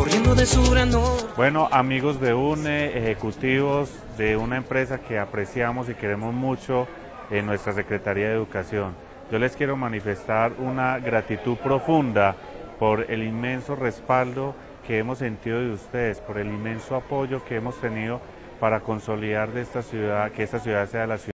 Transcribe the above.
corriendo de sur a norte. Bueno, amigos de UNE, ejecutivos de una empresa que apreciamos y queremos mucho en nuestra Secretaría de Educación, yo les quiero manifestar una gratitud profunda por el inmenso respaldo que hemos sentido de ustedes, por el inmenso apoyo que hemos tenido para consolidar de esta ciudad, que esta ciudad sea la ciudad